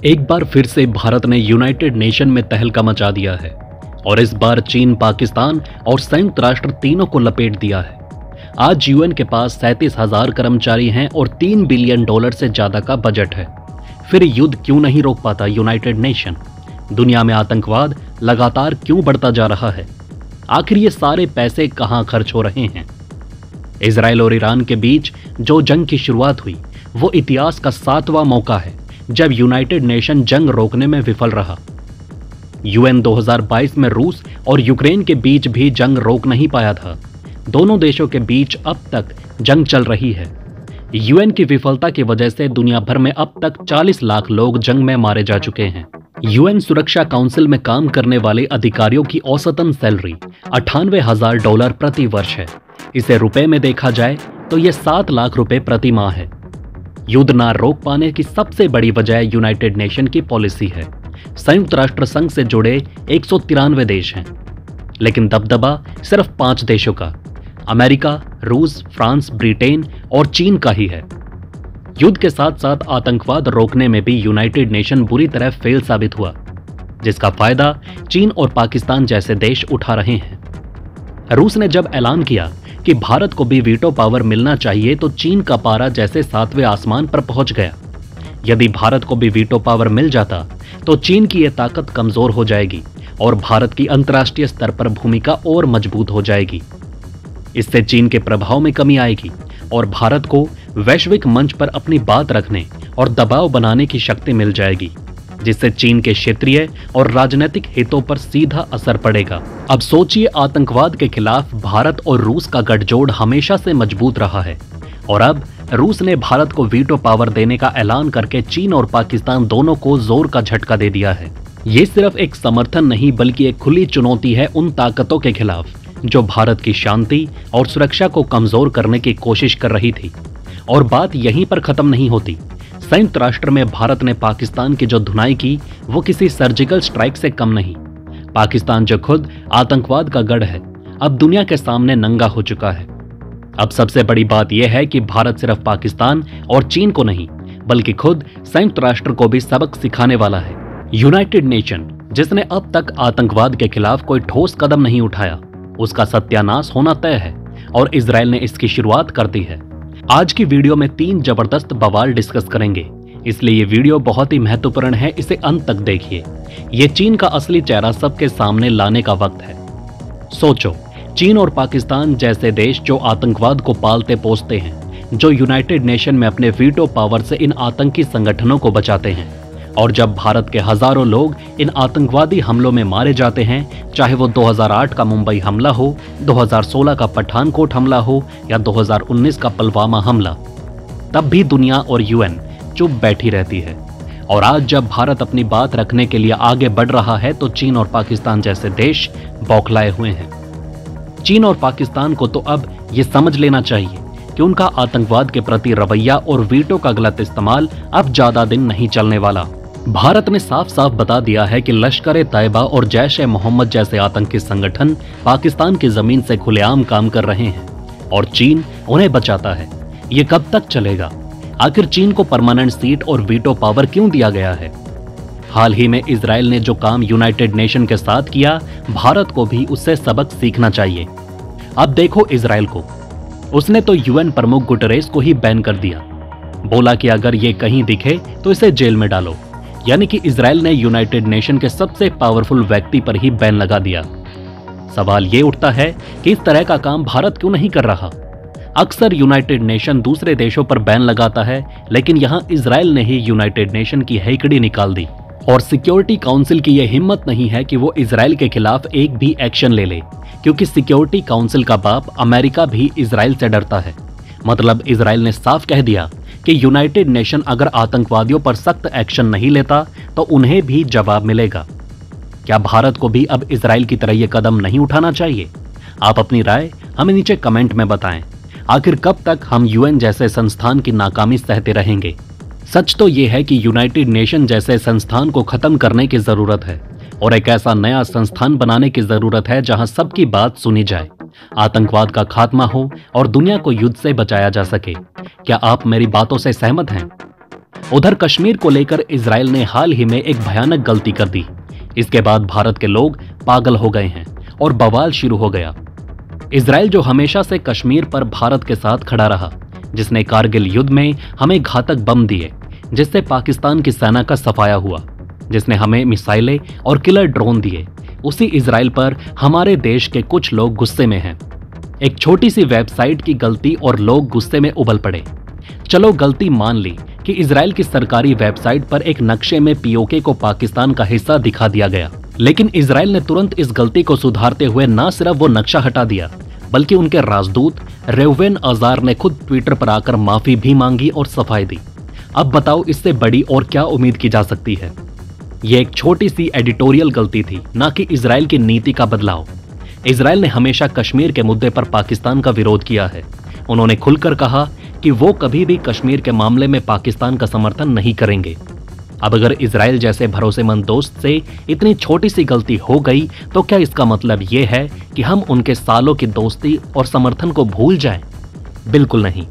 एक बार फिर से भारत ने यूनाइटेड नेशन में तहलका मचा दिया है और इस बार चीन, पाकिस्तान और संयुक्त राष्ट्र तीनों को लपेट दिया है। आज यूएन के पास 37,000 कर्मचारी हैं और $3 बिलियन से ज्यादा का बजट है। फिर युद्ध क्यों नहीं रोक पाता यूनाइटेड नेशन? दुनिया में आतंकवाद लगातार क्यों बढ़ता जा रहा है? आखिर ये सारे पैसे कहां खर्च हो रहे हैं? इजराइल और ईरान के बीच जो जंग की शुरुआत हुई वो इतिहास का 7वां मौका है जब यूनाइटेड नेशन जंग रोकने में विफल रहा। यूएन 2022 में रूस और यूक्रेन के बीच भी जंग रोक नहीं पाया था। दोनों देशों के बीच अब तक जंग चल रही है। यूएन की विफलता की वजह से दुनिया भर में अब तक 40 लाख लोग जंग में मारे जा चुके हैं। यूएन सुरक्षा काउंसिल में काम करने वाले अधिकारियों की औसतन सैलरी $98,000 प्रति वर्ष है। इसे रुपए में देखा जाए तो यह 7 लाख रुपए प्रति माह है। युद्ध ना रोक पाने की सबसे बड़ी वजह यूनाइटेड नेशन की पॉलिसी है। संयुक्त राष्ट्र संघ से जुड़े 193 देश हैं, लेकिन दबदबा सिर्फ 5 देशों का, अमेरिका, रूस, फ्रांस, ब्रिटेन और चीन का ही है। युद्ध के साथ साथ आतंकवाद रोकने में भी यूनाइटेड नेशन बुरी तरह फेल साबित हुआ, जिसका फायदा चीन और पाकिस्तान जैसे देश उठा रहे हैं। रूस ने जब ऐलान किया कि भारत को भी वीटो पावर मिलना चाहिए तो चीन का पारा जैसे 7वें आसमान पर पहुंच गया। यदि भारत को भी वीटो पावर मिल जाता तो चीन की यह ताकत कमजोर हो जाएगी और भारत की अंतर्राष्ट्रीय स्तर पर भूमिका और मजबूत हो जाएगी। इससे चीन के प्रभाव में कमी आएगी और भारत को वैश्विक मंच पर अपनी बात रखने और दबाव बनाने की शक्ति मिल जाएगी, जिससे चीन के क्षेत्रीय और राजनीतिक हितों पर सीधा असर पड़ेगा। अब सोचिए, आतंकवाद के खिलाफ भारत और रूस का गठजोड़ हमेशा से मजबूत रहा है और अब रूस ने भारत को वीटो पावर देने का ऐलान करके चीन और पाकिस्तान दोनों को जोर का झटका दे दिया है। ये सिर्फ एक समर्थन नहीं बल्कि एक खुली चुनौती है उन ताकतों के खिलाफ जो भारत की शांति और सुरक्षा को कमजोर करने की कोशिश कर रही थी। और बात यहीं पर खत्म नहीं होती। संयुक्त राष्ट्र में भारत ने पाकिस्तान की जो धुनाई की वो किसी सर्जिकल स्ट्राइक से कम नहीं। पाकिस्तान जो खुद आतंकवाद का गढ़ है, अब दुनिया के सामने नंगा हो चुका है। अब सबसे बड़ी बात यह है कि भारत सिर्फ पाकिस्तान और चीन को नहीं बल्कि खुद संयुक्त राष्ट्र को भी सबक सिखाने वाला है। यूनाइटेड नेशन, जिसने अब तक आतंकवाद के खिलाफ कोई ठोस कदम नहीं उठाया, उसका सत्यानाश होना तय है और इजराइल ने इसकी शुरुआत कर दी है। आज की वीडियो में 3 जबरदस्त बवाल डिस्कस करेंगे, इसलिए ये वीडियो बहुत ही महत्वपूर्ण है। इसे अंत तक देखिए। ये चीन का असली चेहरा सबके सामने लाने का वक्त है। सोचो, चीन और पाकिस्तान जैसे देश जो आतंकवाद को पालते पोसते हैं, जो यूनाइटेड नेशन में अपने वीटो पावर से इन आतंकी संगठनों को बचाते हैं, और जब भारत के हजारों लोग इन आतंकवादी हमलों में मारे जाते हैं, चाहे वो 2008 का मुंबई हमला हो, 2016 का पठानकोट हमला हो या 2019 का पुलवामा हमला, तब भी दुनिया और यूएन चुप बैठी रहती है। और आज जब भारत अपनी बात रखने के लिए आगे बढ़ रहा है तो चीन और पाकिस्तान जैसे देश बौखलाए हुए हैं। चीन और पाकिस्तान को तो अब ये समझ लेना चाहिए कि उनका आतंकवाद के प्रति रवैया और वीटो का गलत इस्तेमाल अब ज्यादा दिन नहीं चलने वाला। भारत ने साफ साफ बता दिया है कि लश्कर-ए-तैयबा और जैश-ए-मोहम्मद जैसे आतंकी संगठन पाकिस्तान की जमीन से खुलेआम काम कर रहे हैं और चीन उन्हें बचाता है। ये कब तक चलेगा? आखिर चीन को परमानेंट सीट और वीटो पावर क्यों दिया गया है? हाल ही में इजराइल ने जो काम यूनाइटेड नेशन के साथ किया, भारत को भी उससे सबक सीखना चाहिए। अब देखो इजराइल को, उसने तो यूएन प्रमुख गुटरेस को ही बैन कर दिया। बोला कि अगर ये कहीं दिखे तो इसे जेल में डालो। यानी कि इजराइल ने यूनाइटेड नेशन के सबसे पावरफुल व्यक्ति पर ही बैन लगा दिया। सवाल ये उठता है कि इस तरह का काम भारत क्यों नहीं कर रहा? अक्सर यूनाइटेड नेशन दूसरे देशों पर बैन लगाता है, लेकिन यहां इजराइल ने ही यूनाइटेड नेशन की हैकड़ी निकाल दी और सिक्योरिटी काउंसिल की यह हिम्मत नहीं है कि वो इजराइल के खिलाफ एक भी एक्शन ले ले, क्योंकि सिक्योरिटी काउंसिल का बाप अमेरिका भी इजराइल से डरता है। मतलब इजराइल ने साफ कह दिया कि यूनाइटेड नेशन अगर आतंकवादियों पर सख्त एक्शन नहीं लेता तो उन्हें भी जवाब मिलेगा। क्या भारत को भी अब इजराइल की तरह यह कदम नहीं उठाना चाहिए? आप अपनी राय हमें नीचे कमेंट में बताएं। आखिर कब तक हम यूएन जैसे संस्थान की नाकामी सहते रहेंगे? सच तो यह है कि यूनाइटेड नेशन जैसे संस्थान को खत्म करने की जरूरत है और एक ऐसा नया संस्थान बनाने की जरूरत है जहां सबकी बात सुनी जाए, आतंकवाद का खात्मा हो और दुनिया को युद्ध से बचाया जा सके। क्या आप मेरी बातों से सहमत हैं? उधर कश्मीर को लेकर इजराइल ने हाल ही में एक भयानक गलती कर दी। इसके बाद भारत के लोग पागल हो गए हैं और बवाल शुरू हो गया। इजराइल जो हमेशा से कश्मीर पर भारत के साथ खड़ा रहा, जिसने कारगिल युद्ध में हमें घातक बम दिए, जिससे पाकिस्तान की सेना का सफाया हुआ, जिसने हमें मिसाइलें और किलर ड्रोन दिए, उसी इजराइल पर हमारे देश के कुछ लोग गुस्से में हैं। एक छोटी सी वेबसाइट की गलती और लोग गुस्से में उबल पड़े। चलो गलती मान ली कि इजराइल की सरकारी वेबसाइट पर एक नक्शे में पीओके को पाकिस्तान का हिस्सा दिखा दिया गया, लेकिन इजराइल ने तुरंत इस गलती को सुधारते हुए न सिर्फ वो नक्शा हटा दिया, बल्कि उनके राजदूत रेवेन अजार ने खुद ट्विटर पर आकर माफी भी मांगी और सफाई दी। अब बताओ इससे बड़ी और क्या उम्मीद की जा सकती है। यह एक छोटी सी एडिटोरियल गलती थी, ना कि इजराइल की नीति का बदलाव। इजराइल ने हमेशा कश्मीर के मुद्दे पर पाकिस्तान का विरोध किया है। उन्होंने खुलकर कहा कि वो कभी भी कश्मीर के मामले में पाकिस्तान का समर्थन नहीं करेंगे। अब अगर इजराइल जैसे भरोसेमंद दोस्त से इतनी छोटी सी गलती हो गई, तो क्या इसका मतलब ये है कि हम उनके सालों की दोस्ती और समर्थन को भूल जाएं? बिल्कुल नहीं।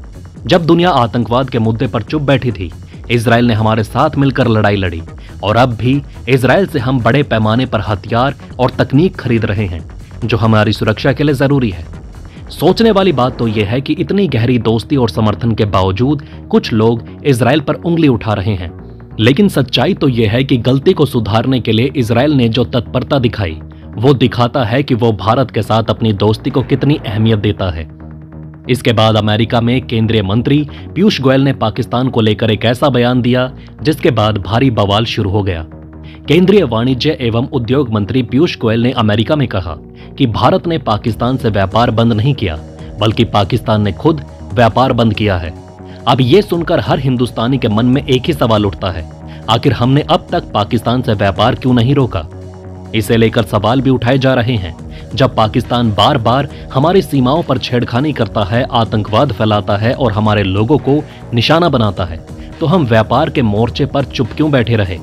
जब दुनिया आतंकवाद के मुद्दे पर चुप बैठी थी, इजराइल ने हमारे साथ मिलकर लड़ाई लड़ी, और अब भी इजराइल से हम बड़े पैमाने पर हथियार और तकनीक खरीद रहे हैं, जो हमारी सुरक्षा के लिए जरूरी है। सोचने वाली बात तो यह है कि इतनी गहरी दोस्ती और समर्थन के बावजूद कुछ लोग इजराइल पर उंगली उठा रहे हैं। लेकिन सच्चाई तो यह है कि गलती को सुधारने के लिए इजराइल ने जो तत्परता दिखाई, वो दिखाता है कि वो भारत के साथ अपनी दोस्ती को कितनी अहमियत देता है। इसके बाद अमेरिका में केंद्रीय मंत्री पीयूष गोयल ने पाकिस्तान को लेकर एक ऐसा बयान दिया, जिसके बाद भारी बवाल शुरू हो गया। केंद्रीय वाणिज्य एवं उद्योग मंत्री पीयूष गोयल ने अमेरिका में कहा कि भारत ने पाकिस्तान से व्यापार बंद नहीं किया, बल्कि पाकिस्तान ने खुद व्यापार बंद किया है। अब ये सुनकर हर हिंदुस्तानी के मन में एक ही सवाल उठता है, आखिर हमने अब तक पाकिस्तान से व्यापार क्यों नहीं रोका? इसे लेकर सवाल भी उठाए जा रहे हैं। जब पाकिस्तान बार बार हमारी सीमाओं पर छेड़खानी करता है, आतंकवाद फैलाता है और हमारे लोगों को निशाना बनाता है, तो हम व्यापार के मोर्चे पर चुप क्यों बैठे रहे?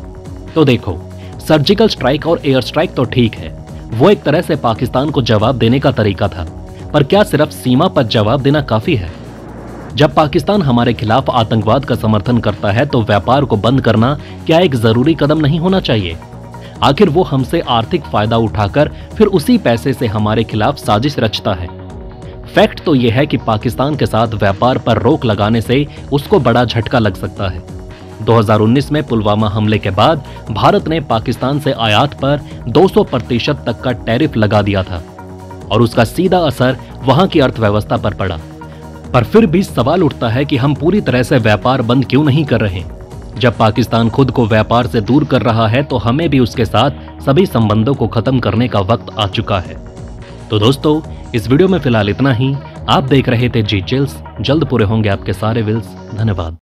तो देखो, सर्जिकल स्ट्राइक और एयर स्ट्राइक तो ठीक है, वो एक तरह से पाकिस्तान को जवाब देने का तरीका था, पर क्या सिर्फ सीमा पर जवाब देना काफी है? जब पाकिस्तान हमारे खिलाफ आतंकवाद का समर्थन करता है, तो व्यापार को बंद करना क्या एक जरूरी कदम नहीं होना चाहिए? आखिर वो हमसे आर्थिक फायदा उठाकर फिर उसी पैसे से हमारे खिलाफ साजिश रचता है। फैक्ट तो यह है कि पाकिस्तान के साथ व्यापार पर रोक लगाने से उसको बड़ा झटका लग सकता है। 2019 में पुलवामा हमले के बाद भारत ने पाकिस्तान से आयात पर 200% तक का टैरिफ लगा दिया था, और उसका सीधा असर वहां की अर्थव्यवस्था पर पड़ा। पर फिर भी सवाल उठता है कि हम पूरी तरह से व्यापार बंद क्यों नहीं कर रहे? जब पाकिस्तान खुद को व्यापार से दूर कर रहा है, तो हमें भी उसके साथ सभी संबंधों को खत्म करने का वक्त आ चुका है। तो दोस्तों, इस वीडियो में फिलहाल इतना ही। आप देख रहे थे जी चिल्स। जल्द पूरे होंगे आपके सारे विल्स। धन्यवाद।